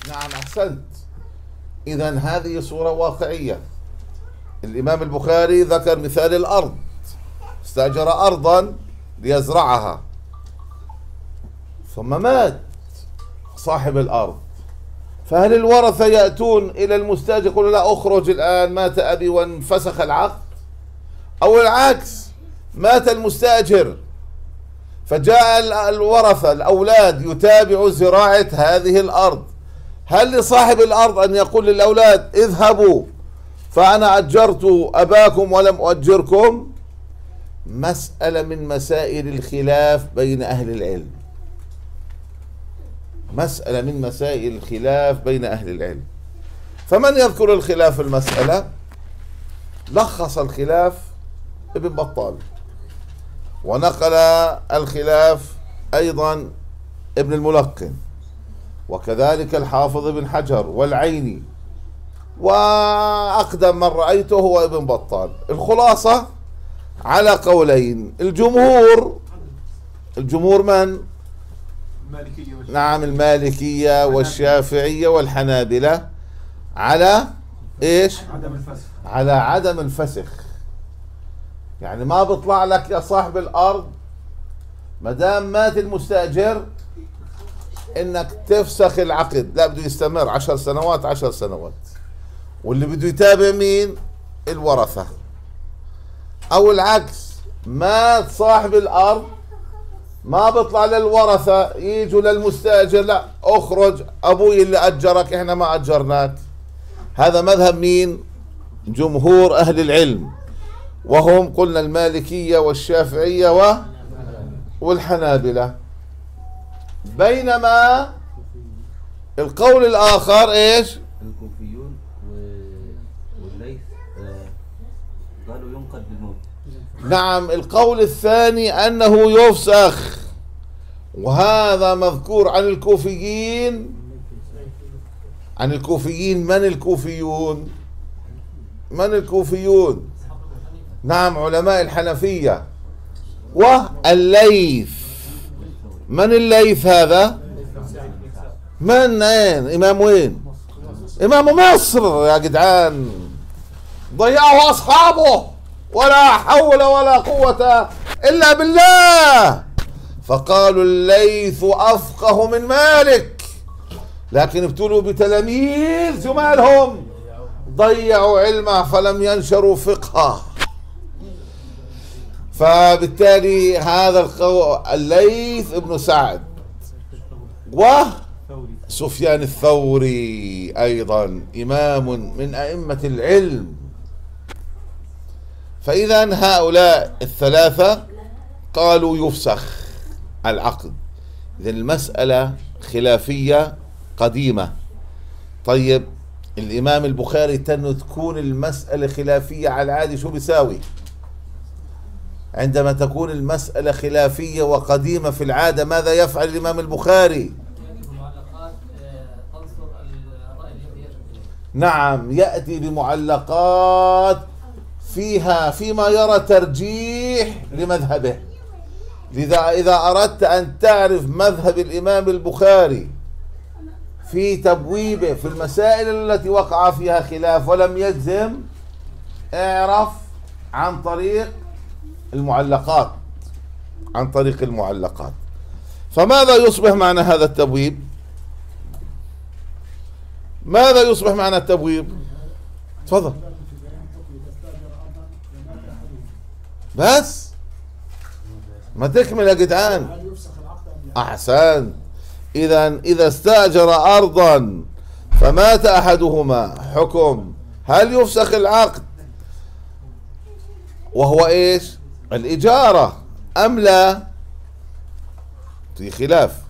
نعم أحسنت. إذن هذه صورة واقعية. الإمام البخاري ذكر مثال الأرض، استأجر أرضا ليزرعها ثم مات صاحب الأرض، فهل الورثة يأتون إلى المستأجر يقولوا لا أخرج الآن مات أبي وانفسخ العقد؟ أو العكس، مات المستأجر فجاء الورثة الأولاد يتابعوا زراعة هذه الأرض، هل لصاحب الأرض أن يقول للأولاد اذهبوا فأنا أجرت أباكم ولم أؤجركم؟ مسألة من مسائل الخلاف بين أهل العلم، مسألة من مسائل الخلاف بين أهل العلم. فمن يذكر الخلاف في المسألة؟ لخص الخلاف ابن بطال، ونقل الخلاف أيضا ابن الملقن، وكذلك الحافظ ابن حجر والعيني، وأقدم من رأيته هو ابن بطال. الخلاصة على قولين. الجمهور من؟ نعم المالكية والشافعية والحنابلة على ايش؟ على عدم الفسخ. يعني ما بيطلع لك يا صاحب الأرض ما دام مات المستأجر انك تفسخ العقد، لا بده يستمر 10 سنوات 10 سنوات، واللي بده يتابع مين؟ الورثة. او العكس، مات صاحب الأرض ما بيطلع للورثة يجوا للمستأجر لا اخرج أبوي اللي أجرك احنا ما أجرناك. هذا مذهب مين؟ جمهور أهل العلم، وهم قلنا المالكية والشافعية والحنابلة. بينما القول الآخر ايش؟ الكوفيون والليث قالوا ينقل بالموت. نعم القول الثاني أنه يفسخ، وهذا مذكور عن الكوفيين. عن الكوفيين من الكوفيون؟ من الكوفيون؟ نعم علماء الحنفية والليث. من الليث هذا؟ من اين؟ إمام وين؟ إمام مصر يا جدعان، ضيعه أصحابه ولا حول ولا قوة إلا بالله. فقالوا الليث أفقه من مالك، لكن ابتلوا بتلاميذ جمالهم ضيعوا علمه فلم ينشروا فقهه. فبالتالي هذا القول الليث ابن سعد وسفيان الثوري أيضا إمام من أئمة العلم. فإذا هؤلاء الثلاثة قالوا يفسخ العقد. إذن المسألة خلافية قديمة. طيب الإمام البخاري تكون المسألة خلافية على العادي شو بيساوي؟ عندما تكون المسألة خلافية وقديمة في العادة ماذا يفعل الإمام البخاري؟ نعم يأتي بمعلقات فيما يرى ترجيح لمذهبه. لذا إذا أردت أن تعرف مذهب الإمام البخاري في تبويبه في المسائل التي وقع فيها خلاف ولم يجزم، اعرف عن طريق المعلقات، عن طريق المعلقات. فماذا يصبح معنى هذا التبويب؟ ماذا يصبح معنى التبويب؟ تفضل. بس ما تكمل يا جدعان. أحسن. إذا استأجر أرضا فمات أحدهما، حكم هل يفسخ العقد وهو إيش؟ الإجارة أم لا؟ في خلاف.